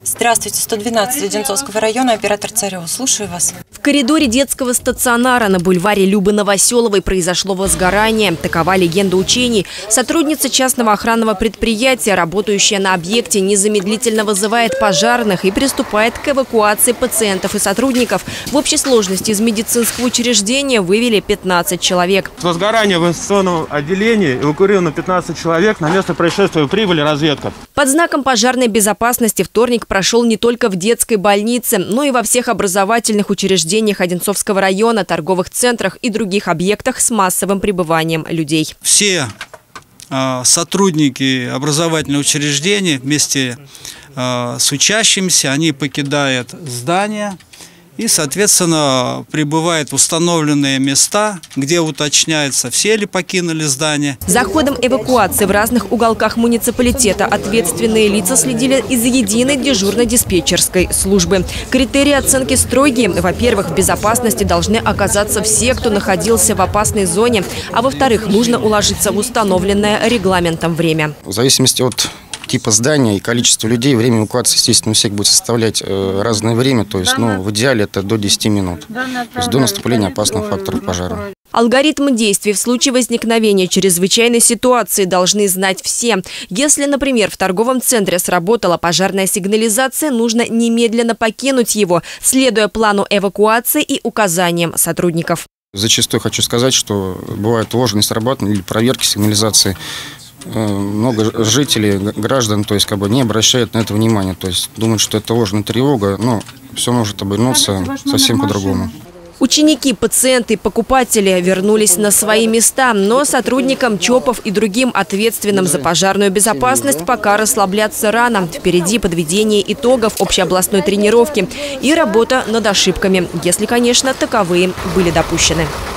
Здравствуйте, 112 Одинцовского района, оператор Царева. Слушаю вас. В коридоре детского стационара на бульваре Любы Новоселовой произошло возгорание. Такова легенда учений. Сотрудница частного охранного предприятия, работающая на объекте, незамедлительно вызывает пожарных и приступает к эвакуации пациентов и сотрудников. В общей сложности из медицинского учреждения вывели 15 человек. Возгорание в инвестиционном отделении, эвакуировано 15 человек. На место происшествия прибыли разведка. Под знаком пожарной безопасности вторник прошел не только в детской больнице, но и во всех образовательных учреждениях Одинцовского района, торговых центрах и других объектах с массовым пребыванием людей. Все сотрудники образовательных учреждений вместе с учащимися, они покидают здание и, соответственно, прибывают в установленные места, где уточняется, все ли покинули здание. За ходом эвакуации в разных уголках муниципалитета ответственные лица следили из единой дежурно-диспетчерской службы. Критерии оценки строгие. Во-первых, в безопасности должны оказаться все, кто находился в опасной зоне, а во-вторых, нужно уложиться в установленное регламентом время. В зависимости от типа здания и количества людей, время эвакуации, естественно, у всех будет составлять разное время, то есть в идеале это до 10 минут, то есть до наступления опасных факторов пожара. Алгоритмы действий в случае возникновения чрезвычайной ситуации должны знать все. Если, например, в торговом центре сработала пожарная сигнализация, нужно немедленно покинуть его, следуя плану эвакуации и указаниям сотрудников. Зачастую хочу сказать, что бывает ложные срабатывания или проверки сигнализации. Много жителей, граждан, то есть не обращают на это внимания, то есть думают, что это ложная тревога, но все может обернуться совсем по-другому. Ученики, пациенты и покупатели вернулись на свои места, но сотрудникам ЧОПов и другим ответственным за пожарную безопасность пока расслабляться рано. Впереди подведение итогов общеобластной тренировки и работа над ошибками, если, конечно, таковые были допущены.